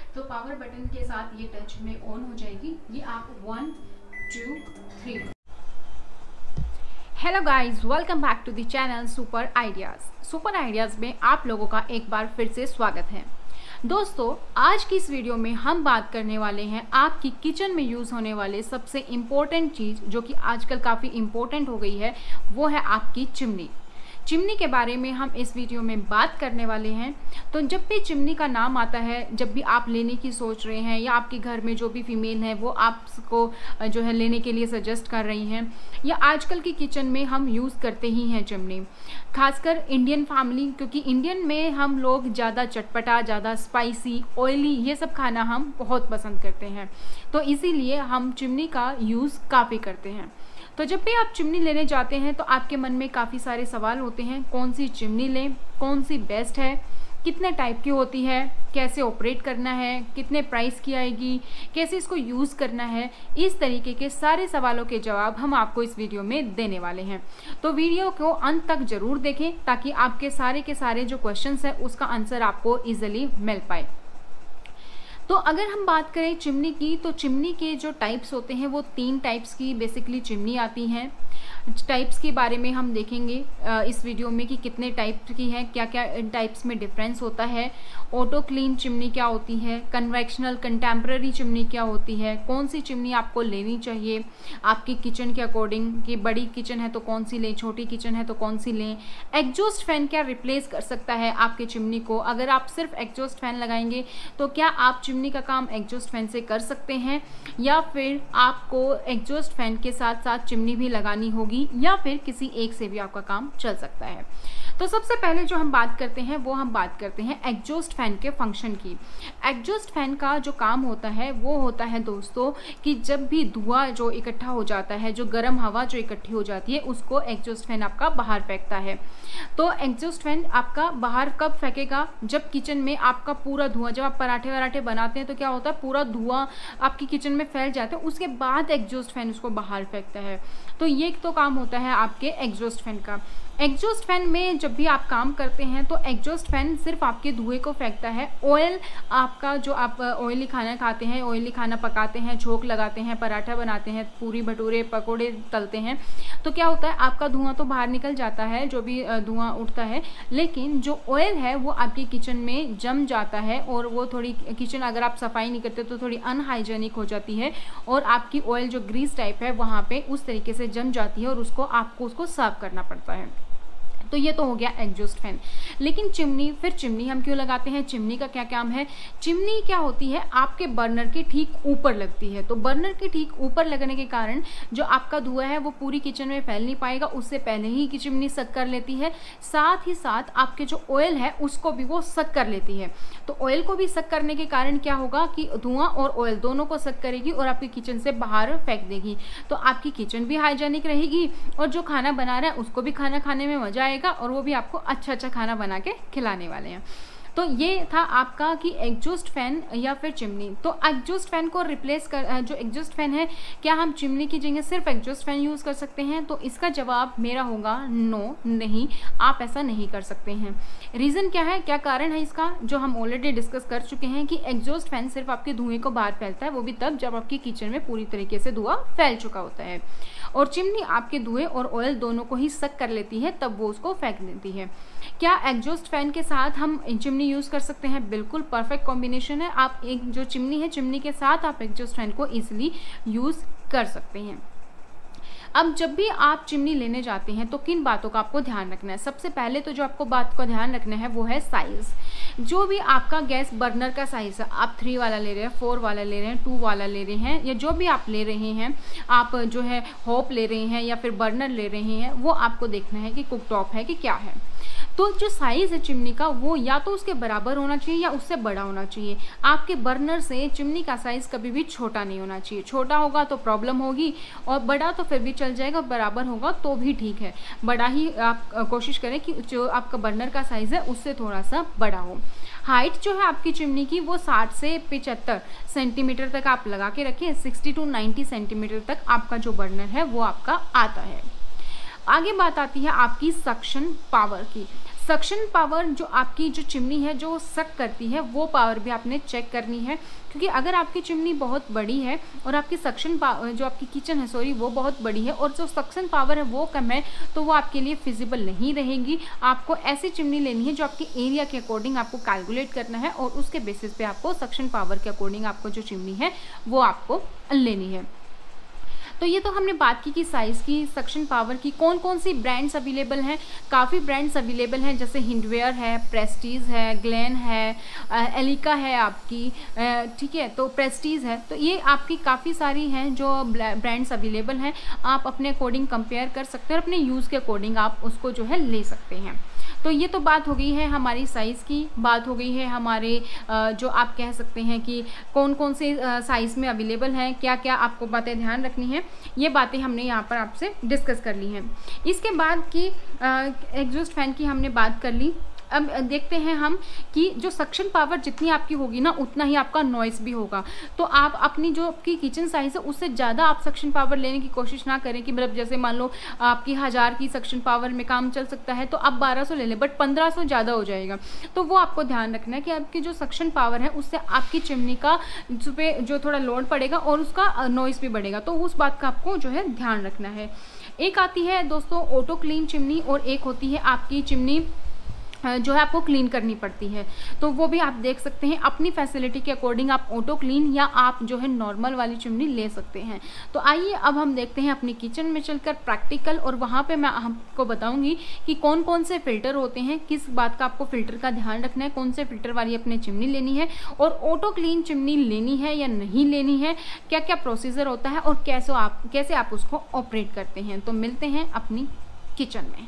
तो power button के साथ ये टच में ऑन हो जाएगी। ये आप 1 2 3। Hello guys, welcome back to the channel Super Ideas. Super Ideas में आप लोगों का एक बार फिर से स्वागत है। दोस्तों, आज की इस वीडियो में हम बात करने वाले हैं आपकी किचन में यूज़ होने वाले सबसे इम्पोर्टेंट चीज़, जो कि आजकल काफ़ी इम्पोर्टेंट हो गई है, वो है आपकी चिमनी। चिमनी के बारे में हम इस वीडियो में बात करने वाले हैं। तो जब भी चिमनी का नाम आता है, जब भी आप लेने की सोच रहे हैं या आपके घर में जो भी फीमेल है वो आपको जो है लेने के लिए सजेस्ट कर रही हैं, या आजकल की किचन में हम यूज़ करते ही हैं चिमनी, खासकर इंडियन फैमिली, क्योंकि इंडियन में हम लोग ज़्यादा चटपटा, ज़्यादा स्पाइसी, ऑयली ये सब खाना हम बहुत पसंद करते हैं। तो इसीलिए हम चिमनी का यूज़ काफ़ी करते हैं। तो जब भी आप चिमनी लेने जाते हैं तो आपके मन में काफ़ी सारे सवाल होते हैं, कौन सी चिमनी लें, कौन सी बेस्ट है, कितने टाइप की होती है, कैसे ऑपरेट करना है, कितने प्राइस की आएगी, कैसे इसको यूज़ करना है। इस तरीके के सारे सवालों के जवाब हम आपको इस वीडियो में देने वाले हैं। तो वीडियो को अंत तक ज़रूर देखें ताकि आपके सारे के सारे जो क्वेश्चंस हैं उसका आंसर आपको ईजिली मिल पाए। तो अगर हम बात करें चिमनी की, तो चिमनी के जो टाइप्स होते हैं वो 3 टाइप्स की बेसिकली चिमनी आती हैं। टाइप्स के बारे में हम देखेंगे इस वीडियो में कि कितने टाइप की हैं, क्या क्या इन टाइप्स में डिफरेंस होता है, ऑटो क्लीन चिमनी क्या होती है, कन्वेक्शनल कंटेम्प्रेरी चिमनी क्या होती है, कौन सी चिमनी आपको लेनी चाहिए आपकी किचन के अकॉर्डिंग, कि बड़ी किचन है तो कौन सी लें, छोटी किचन है तो कौन सी लें, एग्जॉस्ट फैन क्या रिप्लेस कर सकता है आपके चिमनी को, अगर आप सिर्फ एग्जॉस्ट फैन लगाएंगे तो क्या आप चिमनी का काम एग्जॉस्ट फैन से कर सकते हैं, या फिर आपको एग्जॉस्ट फैन के साथ साथ चिमनी भी लगानी होगी, या फिर किसी एक से भी आपका काम चल सकता है। तो सबसे पहले जो हम बात करते हैं वो हम बात करते हैं एग्जॉस्ट फैन के फंक्शन की। एग्जॉस्ट फैन का जो काम होता है वो होता है दोस्तों कि जब भी धुआं जो इकट्ठा हो जाता है, जो गर्म हवा जो इकट्ठी हो जाती है, उसको एग्जॉस्ट फैन आपका बाहर फेंकता है। तो एग्जॉस्ट फैन आपका बाहर कब फेंकेगा, जब किचन में आपका पूरा धुआं, जब आप पराठे वराठे बनाते हैं तो क्या होता है, पूरा धुआं आपकी किचन में फैल जाता है, उसके बाद एग्जॉस्ट फैन उसको बाहर फेंकता है। तो ये तो काम होता है आपके एग्जॉस्ट फैन का। एग्जॉस्ट फैन में जब भी आप काम करते हैं तो एग्जॉस्ट फैन सिर्फ आपके धुएं को फेंकता है। ऑयल आपका, जो आप ऑयली खाना खाते हैं, ऑयली खाना पकाते हैं, छोंक लगाते हैं, पराठा बनाते हैं, पूरी भटूरे पकोड़े तलते हैं, तो क्या होता है आपका धुआं तो बाहर निकल जाता है, जो भी धुआं उठता है, लेकिन जो ऑयल है वो आपकी किचन में जम जाता है, और वो थोड़ी किचन अगर आप सफाई नहीं करते तो थोड़ी अनहाइजेनिक हो जाती है, और आपकी ऑयल जो ग्रीस टाइप है वहाँ पे उस तरीके से जम जाती है, और आपको उसको साफ करना पड़ता है। तो ये तो हो गया एग्जॉस्ट फैन। लेकिन चिमनी, फिर चिमनी हम क्यों लगाते हैं, चिमनी का क्या काम है। चिमनी क्या होती है, आपके बर्नर के ठीक ऊपर लगती है। तो बर्नर के ठीक ऊपर लगने के कारण जो आपका धुआं है वो पूरी किचन में फैल नहीं पाएगा, उससे पहले ही की चिमनी सक कर लेती है। साथ ही साथ आपके जो ऑयल है उसको भी वो सक कर लेती है। तो ऑयल को भी सक करने के कारण क्या होगा कि धुआं और ऑयल दोनों को सक करेगी और आपकी किचन से बाहर फेंक देगी। तो आपकी किचन भी हाइजेनिक रहेगी, और जो खाना बना रहा है उसको भी खाना खाने में मजा आएगा, और वो भी आपको अच्छा अच्छा खाना बना के खिलाने वाले हैं। तो ये था आपका कि एग्जॉस्ट फैन या फिर चिमनी। तो एग्जॉस्ट फैन को रिप्लेस कर, जो एग्जॉस्ट फैन है, क्या हम चिमनी की जगह सिर्फ एग्जॉस्ट फैन यूज़ कर सकते हैं, तो इसका जवाब मेरा होगा नो, नहीं, आप ऐसा नहीं कर सकते हैं। रीज़न क्या है, क्या कारण है इसका, जो हम ऑलरेडी डिस्कस कर चुके हैं कि एग्जॉस्ट फैन सिर्फ आपके धुएं को बाहर फैलता है, वो भी तब जब आपकी किचन में पूरी तरीके से धुआं फैल चुका होता है, और चिमनी आपके धुएं और ऑयल दोनों को ही सक कर लेती है, तब वो उसको फेंक देती है। क्या एग्जॉस्ट फैन के साथ हम चिमनी यूज़ कर सकते हैं, बिल्कुल परफेक्ट कॉम्बिनेशन है। आप एक जो चिमनी है, चिमनी के साथ आप एग्जॉस्ट फैन को ईजिली यूज़ कर सकते हैं। अब जब भी आप चिमनी लेने जाते हैं तो किन बातों का आपको ध्यान रखना है। सबसे पहले तो जो आपको बात का ध्यान रखना है वो है साइज़। जो भी आपका गैस बर्नर का साइज़ है, आप 3 वाला ले रहे हैं, 4 वाला ले रहे हैं, 2 वाला ले रहे हैं, या जो भी आप ले रहे हैं, आप जो है होप ले रहे हैं या फिर बर्नर ले रहे हैं, वो आपको देखना है कि कुक टॉप है कि क्या है। तो जो साइज़ है चिमनी का वो या तो उसके बराबर होना चाहिए या उससे बड़ा होना चाहिए। आपके बर्नर से चिमनी का साइज़ कभी भी छोटा नहीं होना चाहिए। छोटा होगा तो प्रॉब्लम होगी, और बड़ा तो फिर भी चल जाएगा, बराबर होगा तो भी ठीक है। बड़ा ही आप कोशिश करें कि जो आपका बर्नर का साइज़ है उससे थोड़ा सा बड़ा हो। हाइट जो है आपकी चिमनी की वो 60 से 75 सेंटीमीटर तक आप लगा के रखें। 60 to 90 सेंटीमीटर तक आपका जो बर्नर है वो आपका आता है। आगे बात आती है आपकी सक्शन पावर की। सक्शन पावर जो आपकी जो चिमनी है जो सक करती है वो पावर भी आपने चेक करनी है, क्योंकि अगर आपकी चिमनी बहुत बड़ी है और आपकी सक्शन पावर जो आपकी किचन है सॉरी वो बहुत बड़ी है और जो सक्शन पावर है वो कम है तो वो आपके लिए फिजिबल नहीं रहेगी। आपको ऐसी चिमनी लेनी है जो आपके एरिया के अकॉर्डिंग आपको कैलकुलेट करना है और उसके बेसिस पे आपको सक्शन पावर के अकॉर्डिंग आपको जो चिमनी है वो आपको लेनी है। तो ये तो हमने बात की कि साइज़ की, सक्शन पावर की, कौन कौन सी ब्रांड्स अवेलेबल हैं। काफ़ी ब्रांड्स अवेलेबल हैं, जैसे हिंडवेयर है, प्रेस्टीज है, ग्लेन है, एलिका है आपकी, ठीक है, तो प्रेस्टीज है। तो ये आपकी काफ़ी सारी हैं जो ब्रांड्स अवेलेबल हैं। आप अपने अकॉर्डिंग कंपेयर कर सकते हैं और अपने यूज़ के अकॉर्डिंग आप उसको जो है ले सकते हैं। तो ये तो बात हो गई है हमारी साइज़ की, बात हो गई है हमारे जो आप कह सकते हैं कि कौन कौन से साइज़ में अवेलेबल हैं, क्या क्या आपको बातें ध्यान रखनी है, ये बातें हमने यहाँ पर आपसे डिस्कस कर ली हैं। इसके बाद की एग्जॉस्ट फैन की हमने बात कर ली। अब देखते हैं हम कि जो सक्शन पावर जितनी आपकी होगी ना उतना ही आपका नॉइस भी होगा। तो आप अपनी जो आपकी किचन साइज़ है उससे ज़्यादा आप सक्शन पावर लेने की कोशिश ना करें कि मतलब जैसे मान लो आपकी 1000 की सक्शन पावर में काम चल सकता है तो आप 1200 ले लें, बट 1500 ज़्यादा हो जाएगा। तो वो आपको ध्यान रखना है कि आपकी जो सक्शन पावर है उससे आपकी चिमनी का पे जो थोड़ा लोड पड़ेगा और उसका नॉइस भी बढ़ेगा, तो उस बात का आपको जो है ध्यान रखना है। एक आती है दोस्तों ऑटो क्लीन चिमनी और एक होती है आपकी चिमनी जो है आपको क्लीन करनी पड़ती है। तो वो भी आप देख सकते हैं अपनी फैसिलिटी के अकॉर्डिंग, आप ऑटो क्लीन या आप जो है नॉर्मल वाली चिमनी ले सकते हैं। तो आइए अब हम देखते हैं अपनी किचन में चलकर प्रैक्टिकल, और वहाँ पे मैं आपको बताऊंगी कि कौन कौन से फ़िल्टर होते हैं, किस बात का आपको फ़िल्टर का ध्यान रखना है, कौन से फ़िल्टर वाली अपनी चिमनी लेनी है और ऑटो क्लीन चिमनी लेनी है या नहीं लेनी है, क्या क्या प्रोसीजर होता है और कैसे आप उसको ऑपरेट करते हैं। तो मिलते हैं अपनी किचन में।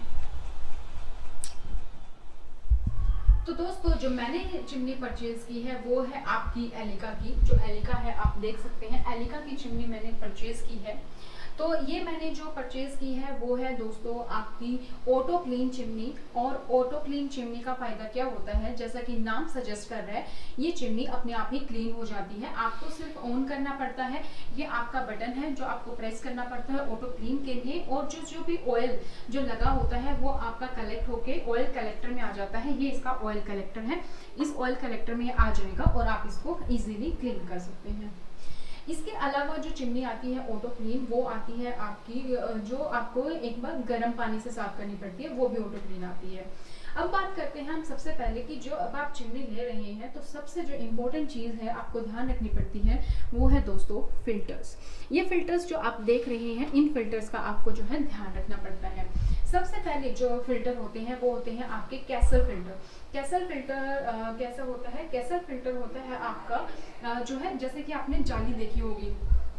तो दोस्तों जो मैंने चिमनी परचेज़ की है वो है आपकी एलिका की। जो एलिका है आप देख सकते हैं, एलिका की चिमनी मैंने परचेज़ की है। तो ये मैंने जो परचेज़ की है वो है दोस्तों आपकी ऑटो क्लीन चिमनी। और ऑटो क्लीन चिमनी का फ़ायदा क्या होता है, जैसा कि नाम सजेस्ट कर रहा है, ये चिमनी अपने आप ही क्लीन हो जाती है। आपको सिर्फ ऑन करना पड़ता है, ये आपका बटन है जो आपको प्रेस करना पड़ता है ऑटो क्लीन के लिए। और जो भी ऑयल जो लगा होता है वो आपका कलेक्ट होके ऑयल कलेक्टर में आ जाता है। ये इसका ऑयल कलेक्टर है, इस ऑयल कलेक्टर में आ जाएगा और आप इसको ईजिली क्लीन कर सकते हैं। इसके अलावा जो चिमनी आती है ऑटो क्लीन वो आती है आपकी जो आपको एक बार गर्म पानी से साफ करनी पड़ती है, वो भी ऑटो क्लीन आती है। अब बात करते हैं हम सबसे पहले कि जो अब आप चिमनी ले रहे हैं तो सबसे जो इम्पोर्टेंट चीज़ है आपको ध्यान रखनी पड़ती है वो है दोस्तों फ़िल्टर्स। ये फ़िल्टर्स जो आप देख रहे हैं इन फ़िल्टर्स का आपको जो है ध्यान रखना पड़ता है। सबसे पहले जो फ़िल्टर होते हैं वो होते हैं आपके कैसल फ़िल्टर। कैसल फ़िल्टर कैसा होता है, कैसल फ़िल्टर होता है आपका जो है जैसे कि आपने जाली देखी होगी,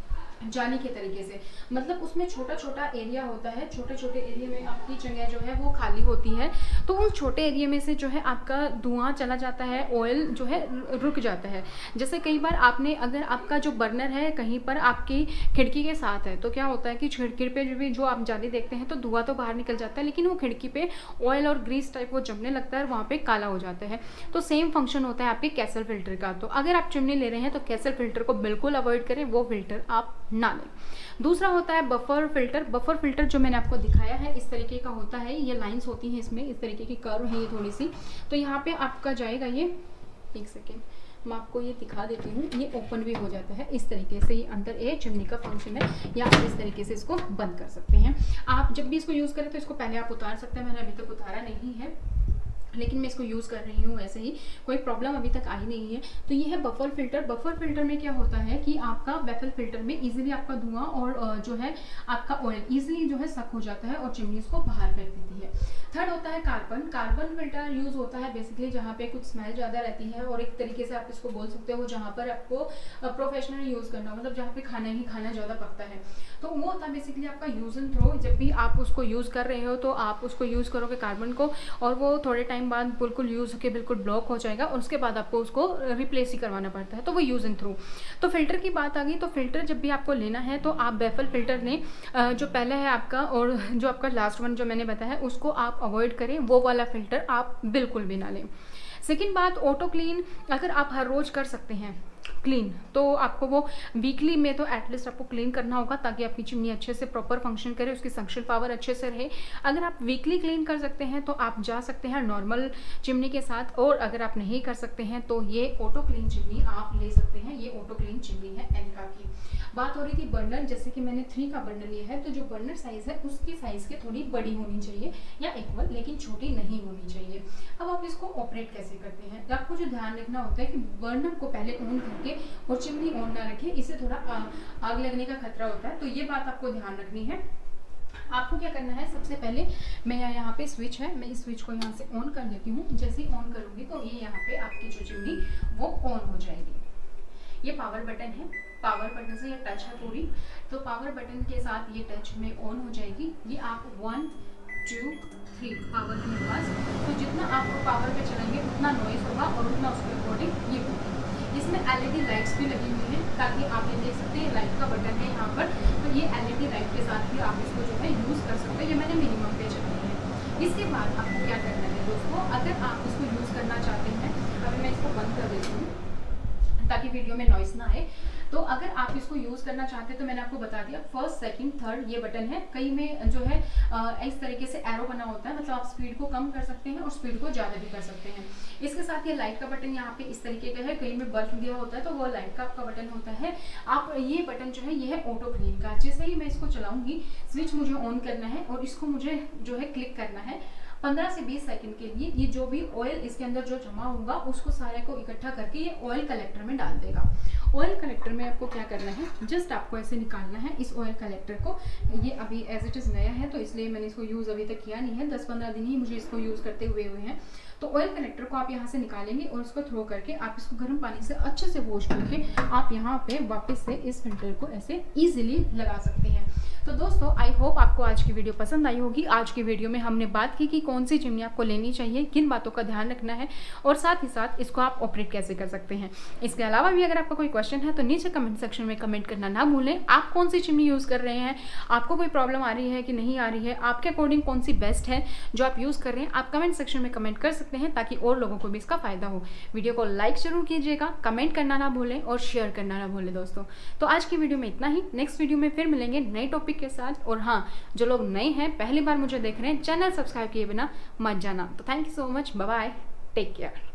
जाली के तरीके से, मतलब उसमें छोटा छोटा एरिया होता है, छोटे छोटे एरिया में आपकी जगह जो है वो खाली होती है। तो उस छोटे एरिया में से जो है आपका धुआं चला जाता है, ऑयल जो है रुक जाता है। जैसे कई बार आपने अगर आपका जो बर्नर है कहीं पर आपकी खिड़की के साथ है तो क्या होता है कि खिड़की पे जो आप जाली देखते हैं तो धुआं तो बाहर निकल जाता है, लेकिन वो खिड़की पे ऑयल और ग्रीस टाइप वो जमने लगता है, वहाँ पे काला हो जाता है। तो सेम फंक्शन होता है आपके कैसल फिल्टर का। तो अगर आप चिमनी ले रहे हैं तो कैसल फिल्टर को बिल्कुल अवॉइड करें, वो फिल्टर आप ना लें। दूसरा होता है बफर फिल्टर। बफर फिल्टर जो मैंने आपको दिखाया है इस तरीके का होता है, ये लाइंस होती हैं इसमें, इस तरीके की कर्व है ये थोड़ी सी। तो यहाँ पे आपका जाएगा ये, एक सेकेंड मैं आपको ये दिखा देती हूँ, ये ओपन भी हो जाता है इस तरीके से। ये अंदर एक चिमनी का फंक्शन है, या आप इस तरीके से इसको बंद कर सकते हैं। आप जब भी इसको यूज़ करें तो इसको पहले आप उतार सकते हैं, मैंने अभी तक उतारा नहीं है लेकिन मैं इसको यूज़ कर रही हूँ, ऐसे ही कोई प्रॉब्लम अभी तक आई नहीं है। तो ये है बफर फिल्टर। बफर फिल्टर में क्या होता है कि आपका बफर फिल्टर में इजीली आपका धुआं और जो है आपका ऑयल इजीली जो है सक हो जाता है और चिमनी इसको बाहर फेंक देती है। थर्ड होता है कार्बन। कार्बन फिल्टर यूज़ होता है बेसिकली जहाँ पे कुछ स्मेल ज़्यादा रहती है, और एक तरीके से आप इसको बोल सकते हो जहाँ पर आपको प्रोफेशनल यूज़ करना हो, मतलब जहाँ पे खाना ही खाना ज़्यादा पकता है, तो वो होता है बेसिकली आपका यूज़ एंड थ्रो। जब भी आप उसको यूज़ कर रहे हो तो आप उसको यूज़ करोगे कार्बन को, और वो थोड़े टाइम बाद बिल्कुल यूज़ होकर बिल्कुल ब्लॉक हो जाएगा और उसके बाद आपको उसको रिप्लेस ही करवाना पड़ता है, तो वो यूज़ एंड थ्रू। तो फिल्टर की बात आ गई, तो फिल्टर जब भी आपको लेना है तो आप बेफल फिल्टर लें, जो पहला है आपका और जो आपका लास्ट वन जो मैंने बताया उसको आप अवॉइड करें, वो वाला फ़िल्टर आप बिल्कुल भी ना लें। सेकेंड बात, ऑटो क्लीन अगर आप हर रोज़ कर सकते हैं क्लीन, तो आपको वो वीकली में तो एटलीस्ट आपको क्लीन करना होगा ताकि आपकी चिमनी अच्छे से प्रॉपर फंक्शन करे, उसकी सक्शन पावर अच्छे से रहे। अगर आप वीकली क्लीन कर सकते हैं तो आप जा सकते हैं नॉर्मल चिमनी के साथ, और अगर आप नहीं कर सकते हैं तो ये ऑटो क्लीन चिमनी आप ले सकते हैं। ये ऑटो क्लीन चिमनी है एनका की। बात हो रही थी बर्नर, जैसे कि मैंने 3 का बर्नर लिया है, तो जो बर्नर साइज़ है उसकी साइज़ के थोड़ी बड़ी होनी चाहिए या इक्वल, लेकिन छोटी नहीं होनी चाहिए। अब आप इसको ऑपरेट कैसे करते हैं, तो आपको जो ध्यान रखना होता है कि बर्नर को पहले ऑन करके और चिमनी ऑन ना रखें, इससे थोड़ा आग लगने का खतरा होता है, तो ये बात आपको ध्यान रखनी है। आपको क्या करना है, सबसे पहले मैं यहाँ पे स्विच है, मैं इस स्विच को यहाँ से ऑन कर देती हूँ। जैसे ही ऑन करूँगी तो ये यहाँ पे आपकी जो चिमनी वो ऑन हो जाएगी। ये पावर बटन है, पावर बटन से ये टच है पूरी, तो पावर बटन के साथ ये टच में ऑन हो जाएगी। ये आप 1 2 3 पावर है मेरे पास, तो जितना आप पावर पे चलाएंगे उतना नॉइस होगा और उतना उसके अकॉर्डिंग ये होगी। इसमें LED लाइट्स भी लगी हुई हैं, ताकि आप ये देख सकते हैं लाइट का बटन है यहाँ पर, तो ये LED लाइट के साथ भी आप इसको जो है यूज़ कर सकते हैं। ये मैंने मिनिमम पे चलाई है। इसके बाद आपको क्या करना है दोस्तों, अगर आप इसको यूज़ करना चाहते हैं, अभी मैं इसको बंद कर देती हूँ ताकि वीडियो में नॉइस ना आए। तो अगर आप इसको यूज़ करना चाहते हैं तो मैंने आपको बता दिया, फर्स्ट सेकंड थर्ड ये बटन है। कई में जो है इस तरीके से एरो बना होता है, मतलब आप स्पीड को कम कर सकते हैं और स्पीड को ज़्यादा भी कर सकते हैं। इसके साथ ये लाइट का बटन यहाँ पे इस तरीके का है, कई में बल्ब दिया होता है तो वो लाइट का आपका बटन होता है। आप ये बटन जो है ये है ऑटो क्लीन का। जैसे ही मैं इसको चलाऊंगी, स्विच मुझे ऑन करना है और इसको मुझे जो है क्लिक करना है। 15 से 20 सेकंड के लिए ये जो भी ऑयल इसके अंदर जो जमा होगा उसको सारे को इकट्ठा करके ये ऑयल कलेक्टर में डाल देगा। ऑयल कलेक्टर में आपको क्या करना है, जस्ट आपको ऐसे निकालना है इस ऑयल कलेक्टर को। ये अभी एज इट इज़ नया है तो इसलिए मैंने इसको यूज़ अभी तक किया नहीं है, 10-15 दिन ही मुझे इसको यूज़ करते हुए हैं। तो ऑयल कलेक्टर को आप यहाँ से निकालेंगे और उसको थ्रो करके आप इसको गर्म पानी से अच्छे से वॉश करके आप यहाँ पे वापस से इस फिल्टर को ऐसे ईजिली लगा सकते हैं। तो दोस्तों आई होप आपको आज की वीडियो पसंद आई होगी। आज की वीडियो में हमने बात की कि कौन सी चिमनी आपको लेनी चाहिए, किन बातों का ध्यान रखना है और साथ ही साथ इसको आप ऑपरेट कैसे कर सकते हैं। इसके अलावा भी अगर आपका कोई क्वेश्चन है तो नीचे कमेंट सेक्शन में कमेंट करना ना भूलें। आप कौन सी चिमनी यूज़ कर रहे हैं, आपको कोई प्रॉब्लम आ रही है कि नहीं आ रही है, आपके अकॉर्डिंग कौन सी बेस्ट है जो आप यूज़ कर रहे हैं, आप कमेंट सेक्शन में कमेंट कर सकते हैं ताकि और लोगों को भी इसका फ़ायदा हो। वीडियो को लाइक जरूर कीजिएगा, कमेंट करना ना भूलें और शेयर करना ना भूलें दोस्तों। तो आज की वीडियो में इतना ही, नेक्स्ट वीडियो में फिर मिलेंगे नए टॉपिक के साथ। और हाँ, जो लोग नए हैं पहली बार मुझे देख रहे हैं, चैनल सब्सक्राइब किए बिना मत जाना। तो thank you so much, bye bye, take care.